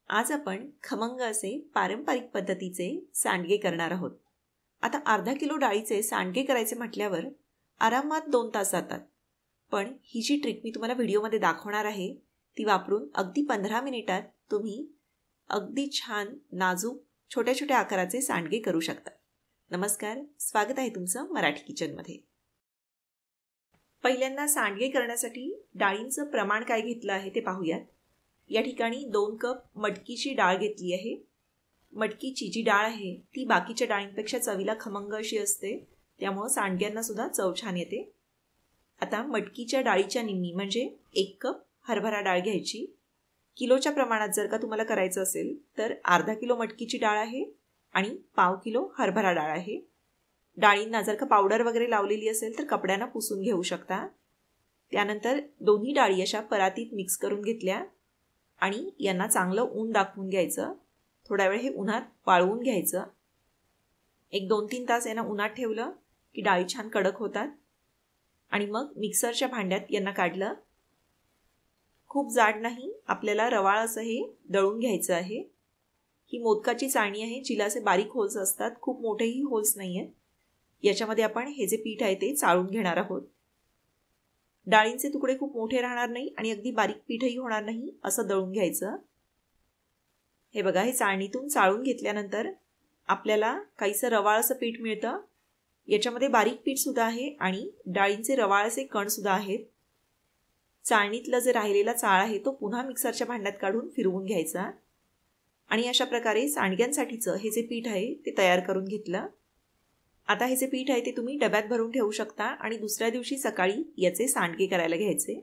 आज आपण खमंग असे पारंपरिक पद्धतीचे सांडगे करणार आहोत. आता अर्धा किलो डाळीचे सांडगे करायचे म्हटल्यावर आरामात 2 तास जातात. पण ही जी ट्रिक मी तुम्हाला व्हिडिओमध्ये दाखवणार आहे ती वापरून अगदी 15 मिनिटात तुम्ही अगदी छान नाजूक छोट्या छोट्या आकाराचे सांडगे करू शकता. नमस्कार, स्वागत आहे तुमचं मराठी किचनमध्ये. पहिल्यांदा सांडगे करण्यासाठी डाळींचं प्रमाण काय घेतलं आहे ते पाहूयात. या ठिकाणी 2 कप मटकीची डाळ घेतली आहे. मटकीची जी डाळ आहे ती बाकीच्या डाळींपेक्षा चवीला खमंग अशी असते, त्यामुळे सांडग्यांना सुद्धा चव छान येते. आता मटकीच्या डाळीच्या निम्मी म्हणजे 1 कप हरभरा डाळ घ्यायची. किलोच्या प्रमाणात जर का तुम्हाला करायचं असेल तर अर्धा किलो मटकीची डाळ आहे आणि 1/2 किलो हरभरा डाळ आहे. डाळींना जर का पावडर वगैरे लावलेली असेल तर कपड्यानं पुसून घेऊ शकता. त्यानंतर दोन्ही डाळी अशा परातीत मिक्स करून घेतल्या आणि यांना चांगलं ऊन दाखवून घ्यायचं. थोडा वेळ हे उन्हात वाळवून घ्यायचं. 1-2-3 तास यांना उन्हात ठेवलं की डाळी छान कडक होतात. आणि मग मिक्सरच्या भांड्यात यांना काढलं. खूप जाड नाही, आपल्याला रवाळ असं हे दळून घ्यायचं आहे. ही मोदकाची चाळणी आहे जिला असे बारीक होल्स असतात, खूप मोठेही होल्स नाही आहेत. याच्यामध्ये आपण हे जे पीठ आहे ते चाळून घेणार आहोत. डाळींचे तुकडे खूप मोठे राहणार नाही आणि अगदी बारीक पीठही होणार नाही असं दळून घ्यायचं. हे बघा, हे चाळणीतून चाळून घेतल्यानंतर आपल्याला काहीसं रवाळ असं पीठ मिळतं. याच्यामध्ये बारीक पीठ सुद्धा आहे आणि डाळींचे रवाळ असे कण सुद्धा आहेत. चाळणीतलं जे राहिलेला चाळ आहे तो पुन्हा मिक्सरच्या भांड्यात काढून फिरवून घ्यायचा आणि अशा प्रकारे सांडग्यांसाठीचं हे जे पीठ आहे ते तयार करून घेतलं. आता हे जे पीठ आहे ते तुम्ही डब्यात भरून ठेवू शकता आणि दुसऱ्या दिवशी सकाळी याचे सांडगे करायला घ्यायचे.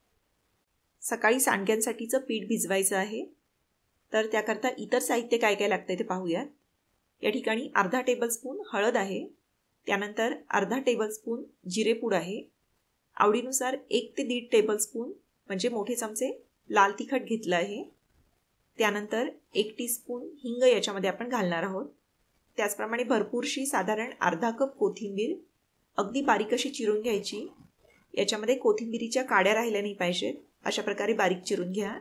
सकाळी सांडग्यांसाठीचं पीठ भिजवायचं आहे, तर त्याकरता इतर साहित्य काय काय लागतं ते पाहूयात. या ठिकाणी अर्धा टेबलस्पून हळद आहे. त्यानंतर अर्धा टेबलस्पून जिरेपूड आहे. आवडीनुसार 1 ते 1.5 टेबलस्पून म्हणजे मोठे चमचे लाल तिखट घेतलं आहे. त्यानंतर 1 टीस्पून हिंग याच्यामध्ये आपण घालणार आहोत. त्याचप्रमाणे भरपूरशी साधारण अर्धा कप कोथिंबीर अगदी बारीक अशी चिरून घ्यायची. याच्यामध्ये कोथिंबीरीच्या काड्या राहिल्या नाही पाहिजेत, अशा प्रकारे बारीक चिरून घ्या.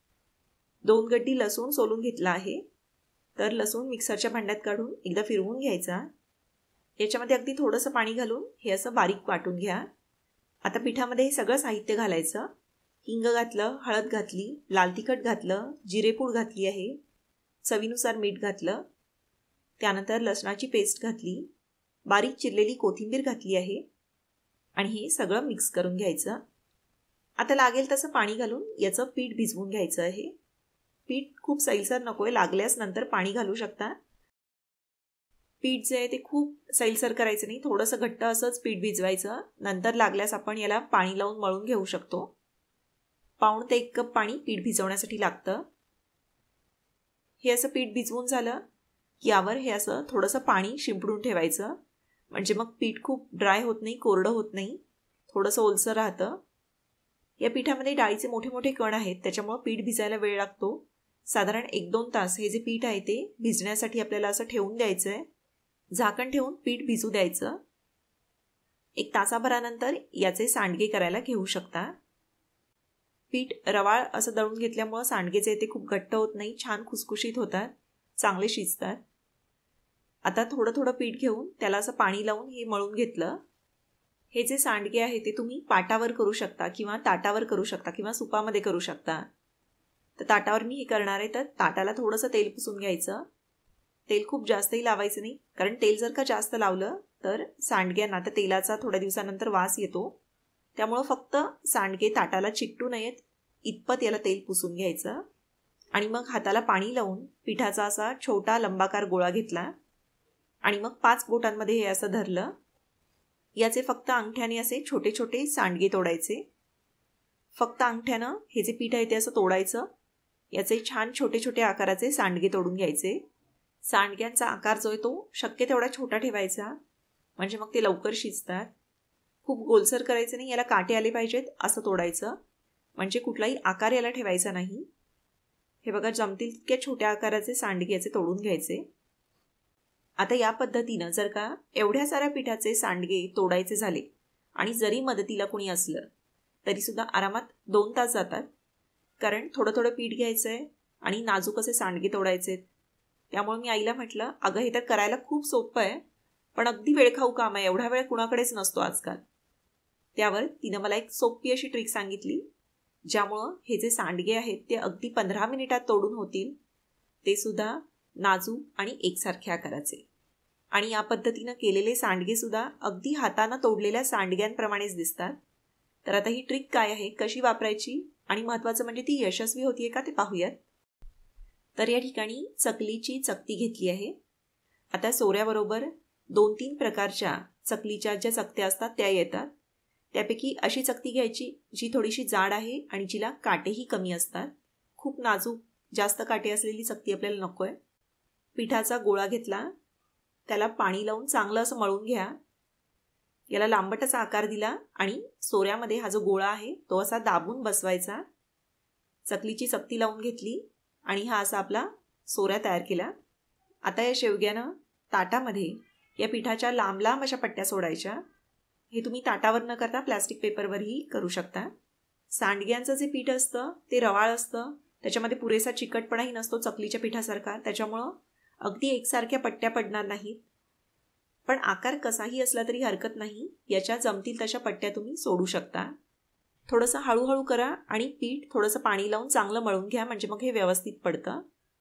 2 गड्डी लसूण सोलून घेतला आहे. तर लसूण मिक्सरच्या भांड्यात काढून एकदा फिरवून घ्यायचा. याच्यामध्ये अगदी थोडंसं पाणी घालून हे असं बारीक वाटून घ्या. आता पिठामध्ये हे सगळं साहित्य घालायचं. हिंग घातलं, हळद घातली, लाल तिखट घातलं, जिरेपूड घातली आहे, चवीनुसार मीठ घातलं. त्यानंतर लसणाची पेस्ट घातली, बारीक चिरलेली कोथिंबीर घातली आहे आणि हे सगळं मिक्स करून घ्यायचं. आता लागेल तसं पाणी घालून याचं पीठ भिजवून घ्यायचं आहे. पीठ खूप सैलसर नको आहे, लागल्यास नंतर पाणी घालू शकता. पीठ जे आहे ते खूप सैलसर करायचं नाही, थोडंसं घट्ट असंच पीठ भिजवायचं. नंतर लागल्यास आपण याला पाणी लावून मळून घेऊ शकतो. 1 ते 1 कप पाणी पीठ भिजवण्यासाठी लागतं. हे असं पीठ भिजवून झालं यावर हे असं थोडंसं पाणी शिंपडून ठेवायचं, म्हणजे मग पीठ खूप ड्राय होत नाही, कोरडं होत नाही, थोडंसं ओलसर राहतं. या पिठामध्ये डाळीचे मोठे मोठे कण आहेत, त्याच्यामुळं पीठ भिजायला वेळ लागतो. साधारण 1-2 तास हे जे पीठ आहे ते भिजण्यासाठी आपल्याला असं ठेवून द्यायचं आहे. झाकण ठेवून पीठ भिजू द्यायचं. 1 तासाभरानंतर याचे सांडगे करायला घेऊ शकता. पीठ रवाळ असं दळून घेतल्यामुळं सांडगे जे ते खूप घट्ट होत नाही, छान खुसखुशीत होतात, चांगले शिजतात. आता थोडं थोडं पीठ घेऊन त्याला असं पाणी लावून हे मळून घेतलं. हे जे सांडगे आहे ते तुम्ही पाटावर करू शकता किंवा ताटावर करू शकता किंवा सुपामध्ये करू शकता. तर ताटावर मी हे करणार आहे, तर ताटाला थोडंसं तेल पुसून घ्यायचं. तेल खूप जास्तही लावायचं नाही, कारण तेल जर का जास्त लावलं तर सांडग्यांना त्या तेलाचा थोड्या दिवसानंतर वास येतो. त्यामुळं फक्त सांडगे ताटाला चिकटू नयेत इतपत याला तेल पुसून घ्यायचं. आणि मग हाताला पाणी लावून पिठाचा असा छोटा लंबाकार गोळा घेतला आणि मग 5 बोटांमध्ये हे असं धरलं. याचे फक्त अंगठ्याने असे छोटे छोटे सांडगे तोडायचे. फक्त अंगठ्यानं हे जे पीठ आहे ते असं तोडायचं. याचे छान छोटे छोटे आकाराचे सांडगे तोडून घ्यायचे. सांडग्यांचा आकार जो आहे तो शक्य तेवढा छोटा ठेवायचा, म्हणजे मग ते लवकर शिजतात. खूप गोलसर करायचं नाही, याला काटे आले पाहिजेत असं तोडायचं, म्हणजे कुठलाही आकार याला ठेवायचा नाही. हे बघा, जमतील तितक्या छोट्या आकाराचे सांडगे याचे तोडून घ्यायचे. आता या पद्धतीनं जर का एवढ्या साऱ्या पिठाचे सांडगे तोडायचे झाले आणि जरी मदतीला कोणी असलं तरीसुद्धा आरामात 2 तास जातात. कारण थोडं थोडं पीठ घ्यायचं आहे, आणि नाजूक असे सांडगे तोडायचे. त्यामुळे मी आईला म्हटलं, अगं हे तर करायला खूप सोपं आहे, पण अगदी वेळखाऊ काम आहे, एवढा वेळ कुणाकडेच नसतो आजकाल. त्यावर तिनं मला एक सोपी अशी ट्रिक सांगितली, ज्यामुळं हे जे सांडगे आहेत ते अगदी 15 मिनिटात तोडून होतील, ते सुद्धा नाजूक आणि एकसारखे आकाराचे. आणि या पद्धतीनं केलेले सांडगे सुद्धा अगदी हातानं तोडलेल्या सांडग्यांप्रमाणेच दिसतात. तर आता ही ट्रिक काय आहे, कशी वापरायची आणि महत्त्वाचं म्हणजे ती यशस्वी होतीये का ते पाहूयात. तर या ठिकाणी चकलीची चकती घेतली आहे. आता सोऱ्याबरोबर 2-3 प्रकारच्या चकलीच्या ज्या चकत्या असतात त्या येतात. त्यापैकी अशी चकती घ्यायची जी थोडीशी जाड आहे आणि जिला काटेही कमी असतात. खूप नाजूक जास्त काटे असलेली चकती आपल्याला नको आहे. पिठाचा गोळा घेतला, त्याला पाणी लावून चांगलं असं मळून घ्या. याला लांबटाचा आकार दिला आणि सोऱ्यामध्ये हा जो गोळा आहे तो असा दाबून बसवायचा. चकलीची चकती लावून घेतली आणि हा असा आपला सोऱ्या तयार केला. आता या शेवग्यानं ताटामध्ये या पिठाच्या लांब लांब अशा पट्ट्या सोडायच्या. हे तुम्ही ताटावर न करता प्लॅस्टिक पेपरवरही करू शकता. सांडग्यांचं जे पीठ असतं ते रवाळ असतं, त्याच्यामध्ये पुरेसा चिकटपणाही नसतो चकलीच्या पिठासारखा, त्याच्यामुळं अगदी एकसारख्या पट्ट्या पडणार नाहीत. पण आकार कसाही असला तरी हरकत नाही, याच्या जमतील तशा पट्ट्या तुम्ही सोडू शकता. थोडंसं हळूहळू करा आणि पीठ थोडंसं पाणी लावून चांगलं मळून घ्या, म्हणजे मग हे व्यवस्थित पडतं.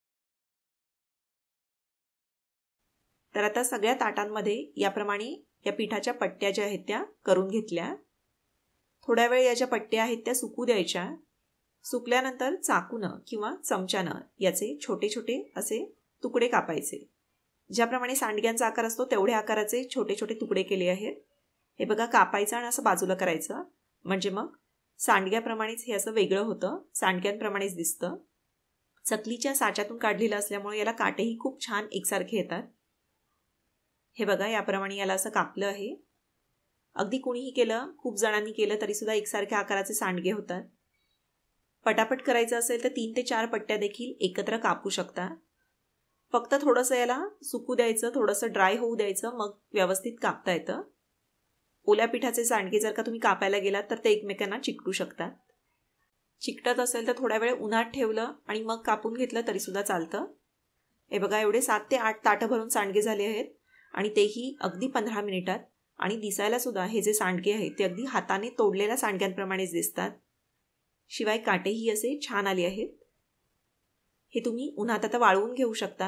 तर आता सगळ्या ताटांमध्ये याप्रमाणे या पिठाच्या पट्ट्या ज्या आहेत त्या करून घेतल्या. थोड्या वेळ या ज्या पट्ट्या आहेत त्या सुकू द्यायच्या. सुकल्यानंतर चाकूनं किंवा चमच्यानं याचे छोटे छोटे असे तुकडे कापायचे. ज्याप्रमाणे सांडग्यांचा आकार असतो तेवढ्या आकाराचे छोटे छोटे तुकडे केले आहेत. हे बघा, कापायचं आणि असं बाजूला करायचं, म्हणजे मग सांडग्याप्रमाणेच हे असं वेगळं होतं, सांडग्यांप्रमाणेच दिसतं. चकलीच्या साच्यातून काढलेलं असल्यामुळे याला काटेही खूप छान एकसारखे येतात. हे बघा, याप्रमाणे याला असं कापलं आहे. अगदी कुणीही केलं, खूप जणांनी केलं तरीसुद्धा एकसारख्या आकाराचे सांडगे होतात. पटापट करायचं असेल तर 3 ते 4 पट्ट्या देखील एकत्र कापू शकता. फक्त थोडंसं याला सुकू द्यायचं, थोडंसं ड्राय होऊ द्यायचं, मग व्यवस्थित कापता येतं. ओल्या पिठाचे सांडगे जर का तुम्ही कापायला गेलात तर ते एकमेकांना चिकटू शकतात. चिकटत असेल तर थोड्या वेळ उन्हात ठेवलं आणि मग कापून घेतलं तरीसुद्धा चालतं. हे बघा, एवढे 7 ते 8 ताटं भरून सांडगे झाले आहेत आणि तेही अगदी 15 मिनिटात. आणि दिसायला सुद्धा हे जे सांडगे आहेत ते अगदी हाताने तोडलेल्या सांडग्यांप्रमाणेच दिसतात. शिवाय काटेही असे छान आले आहेत. हे तुम्ही उन्हात आता वाळवून घेऊ शकता.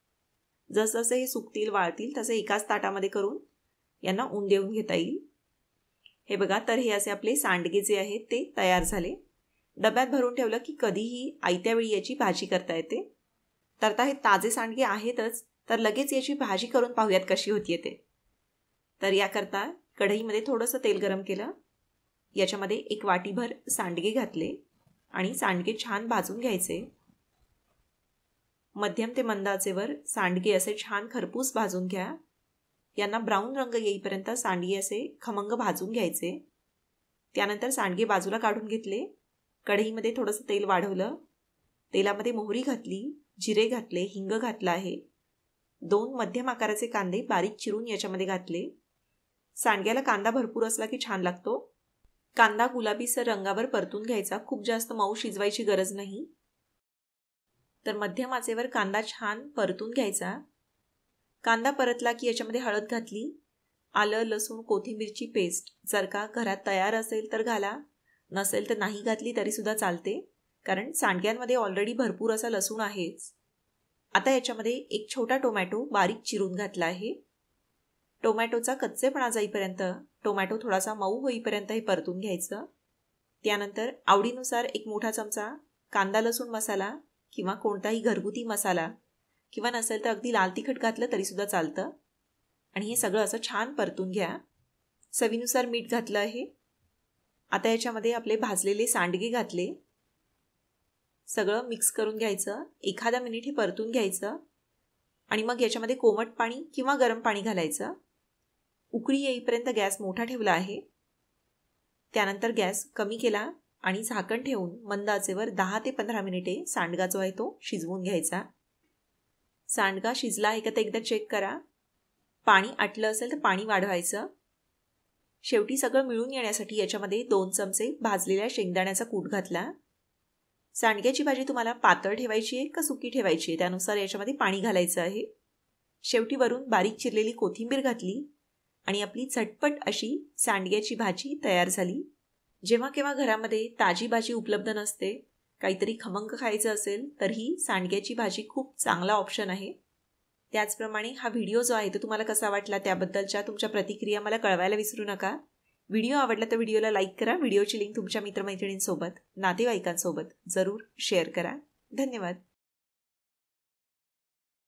जसं हे सुकतील वाळतील तसे एकाच ताटामध्ये करून यांना ऊन देऊन घेता येईल. हे बघा, तर हे असे आपले सांडगे जे आहेत ते तयार झाले. डब्यात भरून ठेवलं की कधीही आयत्या वेळी याची भाजी करता येते. तर आता हे ताजे सांडगे आहेतच, तर लगेच याची भाजी करून पाहूयात कशी होतीये ते. तर याकरता कढईमध्ये थोडंसं तेल गरम केलं. याच्यामध्ये 1 वाटीभर सांडगे घातले आणि सांडगे छान भाजून घ्यायचे. मध्यम ते मंद आचेवर सांडगे असे छान खरपूस भाजून घ्या. यांना ब्राऊन रंग येईपर्यंत सांडगे असे खमंग भाजून घ्यायचे. त्यानंतर सांडगे बाजूला काढून घेतले. कढईमध्ये थोडंसं तेल वाढवलं. तेलामध्ये मोहरी घातली, जिरे घातले, हिंग घातला आहे. 2 मध्यम आकाराचे कांदे बारीक चिरून याच्यामध्ये घातले. सांडग्याला कांदा भरपूर असला की छान लागतो. कांदा गुलाबीसर रंगावर परतून घ्यायचा, खूप जास्त मऊ शिजवायची गरज नाही. तर मध्यम आचेवर कांदा छान परतून घ्यायचा. कांदा परतला की याच्यामध्ये हळद घातली. आलं, लसूण, कोथिंबीरची पेस्ट जर का घरात तयार असेल तर घाला, नसेल तर नाही घातली तरीसुद्धा चालते, कारण सांडग्यांमध्ये ऑलरेडी भरपूर असा लसूण आहेच. आता याच्यामध्ये 1 छोटा टोमॅटो बारीक चिरून घातला आहे. टोमॅटोचा कच्चेपणा जाईपर्यंत, टोमॅटो थोडासा मऊ होईपर्यंत हे परतून घ्यायचं. त्यानंतर आवडीनुसार 1 मोठा चमचा कांदा लसूण मसाला किंवा कोणताही घरगुती मसाला, किंवा नसेल तर अगदी लाल तिखट घातलं तरीसुद्धा चालतं. आणि हे सगळं असं छान परतून घ्या. चवीनुसार मीठ घातलं आहे. आता याच्यामध्ये आपले भाजलेले सांडगे घातले. सगळं मिक्स करून घ्यायचं. 1 मिनिट हे परतून घ्यायचं आणि मग याच्यामध्ये कोमट पाणी किंवा गरम पाणी घालायचं. उकळी येईपर्यंत गॅस मोठा ठेवला आहे. त्यानंतर गॅस कमी केला आणि झाकण ठेवून मंद आचेवर 10 ते 15 मिनिटे सांडगा जो आहे तो शिजवून घ्यायचा. सांडगा शिजला आहे का ते एकदा चेक करा. पाणी आटलं असेल तर पाणी वाढवायचं. शेवटी सगळं मिळून येण्यासाठी याच्यामध्ये 2 चमचे भाजलेल्या शेंगदाण्याचा कूट घातला. सांडग्याची भाजी तुम्हाला पातळ ठेवायची आहे का सुकी ठेवायची आहे त्यानुसार याच्यामध्ये पाणी घालायचं आहे. शेवटी वरून बारीक चिरलेली कोथिंबीर घातली आणि आपली झटपट अशी सांडग्याची भाजी तयार झाली. जेव्हा केव्हा घरामध्ये ताजी भाजी उपलब्ध नसते, काहीतरी खमंग खायचं असेल तर ही सांडग्याची भाजी खूप चांगला ऑप्शन आहे. त्याचप्रमाणे हा व्हिडिओ जो आहे तो तुम्हाला कसा वाटला त्याबद्दलच्या तुमच्या प्रतिक्रिया मला कळवायला विसरू नका. व्हिडिओ आवडला तर व्हिडिओला लाईक करा. व्हिडिओची लिंक तुमच्या मित्रमैत्रिणींसोबत, नातेवाईकांसोबत जरूर शेअर करा. धन्यवाद.